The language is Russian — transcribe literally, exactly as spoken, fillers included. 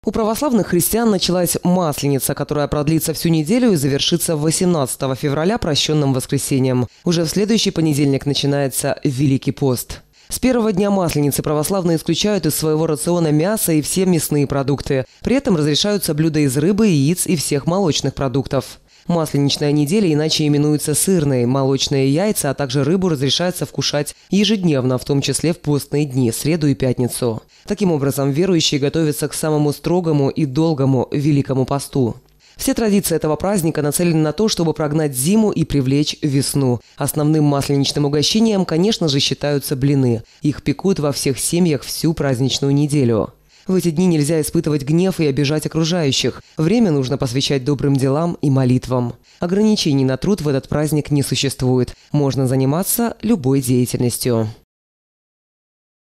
У православных христиан началась Масленица, которая продлится всю неделю и завершится восемнадцатого февраля прощенным воскресеньем. Уже в следующий понедельник начинается Великий пост. С первого дня Масленицы православные исключают из своего рациона мясо и все мясные продукты. При этом разрешаются блюда из рыбы, яиц и всех молочных продуктов. Масленичная неделя иначе именуется сырной. Молочные яйца, а также рыбу разрешается вкушать ежедневно, в том числе в постные дни, среду и пятницу. Таким образом, верующие готовятся к самому строгому и долгому Великому посту. Все традиции этого праздника нацелены на то, чтобы прогнать зиму и привлечь весну. Основным масленичным угощением, конечно же, считаются блины. Их пекут во всех семьях всю праздничную неделю. В эти дни нельзя испытывать гнев и обижать окружающих. Время нужно посвящать добрым делам и молитвам. Ограничений на труд в этот праздник не существует. Можно заниматься любой деятельностью.